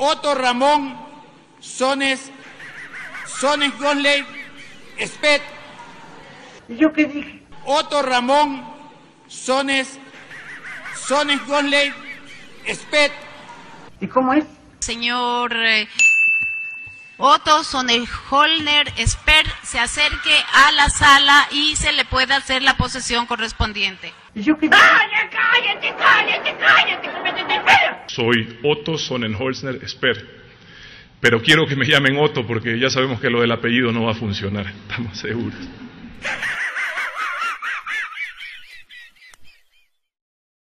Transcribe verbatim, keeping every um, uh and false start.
Otto Ramón Sones, Sones Gosley Spet. ¿Y yo qué dije? Otto Ramón Sones, Sones Gosley Spet. ¿Y cómo es? Señor eh, Otto Sonnenholner Spert se acerque a la sala y se le puede hacer la posesión correspondiente. ¿Y yo qué dije? ¡Cállate, cállate, cállate, cállate! ¡Que me desespero! Soy Otto Sonnenholner Spert, pero quiero que me llamen Otto porque ya sabemos que lo del apellido no va a funcionar, estamos seguros.